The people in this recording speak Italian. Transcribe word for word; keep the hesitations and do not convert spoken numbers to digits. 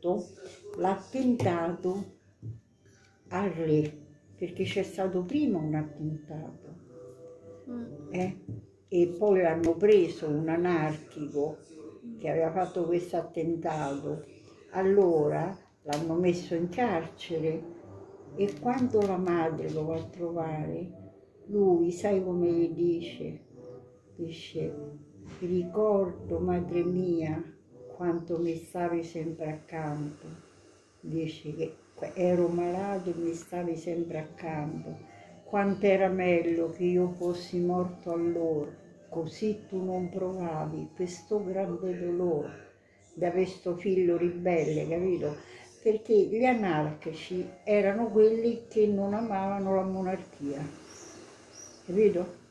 fatto l'attentato al re, perché c'è stato prima un attentato, eh? E poi l'hanno preso un anarchico che aveva fatto questo attentato, allora l'hanno messo in carcere e quando la madre lo va a trovare, lui, sai come gli dice? Dice, ricordo, madre mia, quanto mi stavi sempre accanto. Dice che ero malato e mi stavi sempre accanto. Quanto era meglio che io fossi morto allora, così tu non provavi questo grande dolore da questo figlio ribelle, capito? Perché gli anarchici erano quelli che non amavano la monarchia, capito?